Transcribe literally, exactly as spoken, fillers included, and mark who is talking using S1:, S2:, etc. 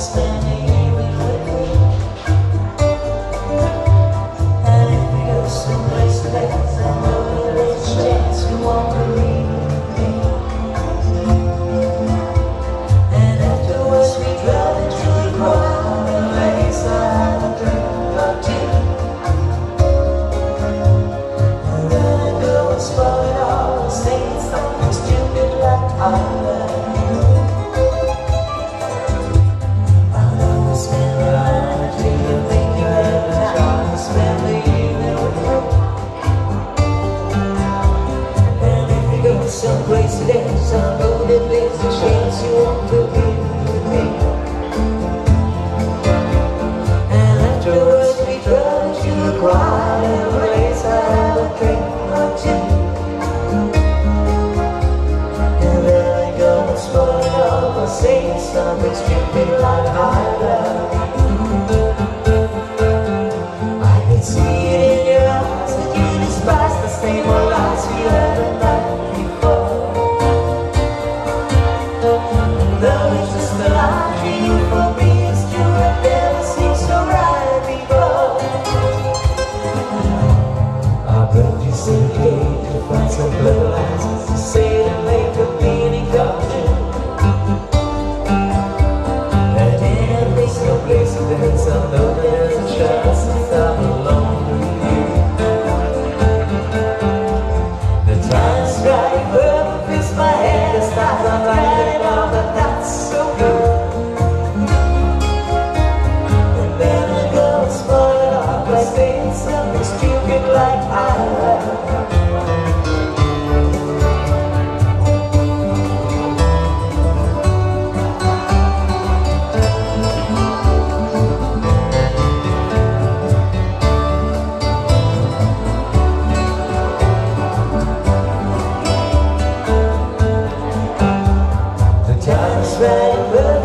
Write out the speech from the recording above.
S1: spend the evening with me. And if we go someplace else, I know that there's a chance you won't believe me. And afterwards we drive into the quiet place. I have a drink or two, and then I go and spoil it all and say something stupid like I love you. Someplace else, I know that there's a chance you want to be with me. And afterwards we drive to a quiet place. I have a drink or two, and then I go and spoil it all by saying something stupid like I love you. I can see it in your eyes that you despise the same old lies you had at night. Love is just a lie to you, for me it's true. It never seemed so right before. I bet you seem gay to find some clever lines to say to make a meaning come true. And in at least no place to dance, I know there's a chance that I'm alone with you. The time strike Böhm fits my head as stars I'm riding on the that's so good. And then I go and spoil it all by saying something stupid like I love you. The time's right,